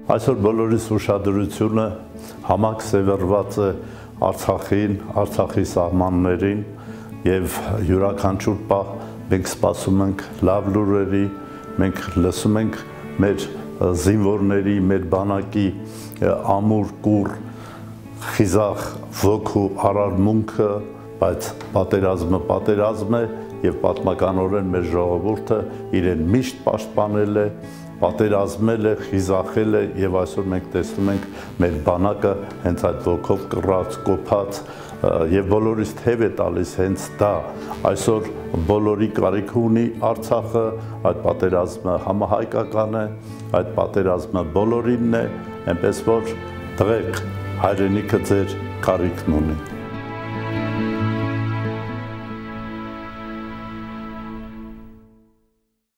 Այսօր բոլորիս ուշադրությունը համակ սևեռված է Արցախին, Արցախի սահմաններին եւ յուրաքանչյուր պահ մենք սպասում ենք լավ լուրերի, մենք լսում ենք մեր զինվորների, մեր բանակի ամուր կուռ խիզախ ոգու արարմունքը, բայց պատերազմը է եւ պատմականորեն մեր ժողովուրդը իրեն միշտ պաշտպանել է, պատերազմել է, խիզախել է եւ այսօր մենք տեսնում ենք մեր բանակը հենց այդ ոգով կռած, կոփած եւ բոլորիս թեւ է տալիս հենց դա այսօր բոլորի կարիք ունի Արցախը, այդ պատերազմը համահայկական է, այդ պատերազմը բոլորինն է, այնպես որ տղեկ հայրենիքը ձեր կարիքն ունի։